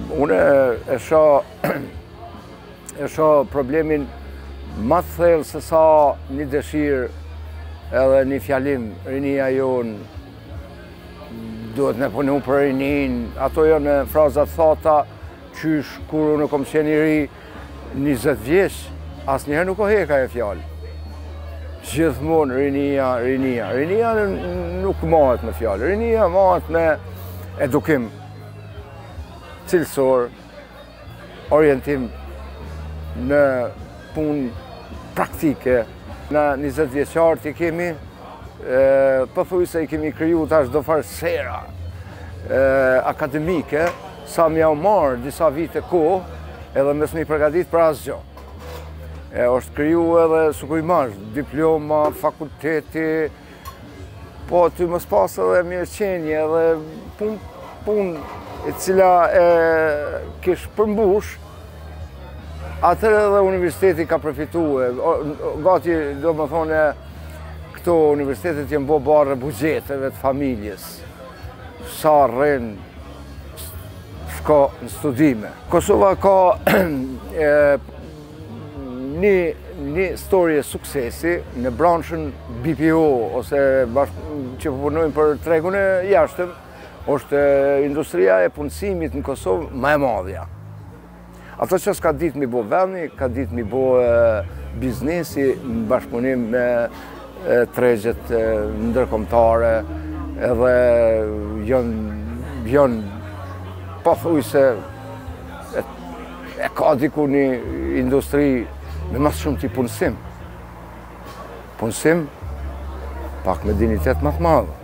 Unë e shoh problemin më të thellë se sa një dëshirë edhe një fjalim. Rinia jonë duhet me punu për rinin. Ato janë frazat thata, qysh kur unë kom qenë i ri 20 vjeç, asnjëherë nuk o heka e fjalë. Gjithmonë rinia. Rinia nuk mahet me fjalë. Rinia mahet me edukim cilësor, orientim në punë praktike. Në 20 vjeçart i kemi, pothuajse i kemi kriju tash do farë sera akademike, sa m'ja u marrë disa vite kohë, edhe mes me i përgatit për asgjë. Është kriju edhe sukujmash, diploma, fakulteti, po ty mos pas edhe mirëqenje edhe punë e cila kish përmbush, atëherë edhe universiteti ka përfitue. Gati, do më thone, këto universitetet jenë bo barë bugjeteve të familjes. Sa rrenë shko në studime. Kosova ka një storje suksesi në branshën BPO, ose që punojnë për tregun e jashtëm, është industria e punësimit në Kosovë më e madhja. Ato që s'ka ditë mi bo vendi, ka ditë mi bo biznesi në bashkëpunim me tregjet ndërkombëtare, edhe janë pothuajse e ka diku një industri me mas shumë ti punësim. Punësim, pak me dinitet më të madh.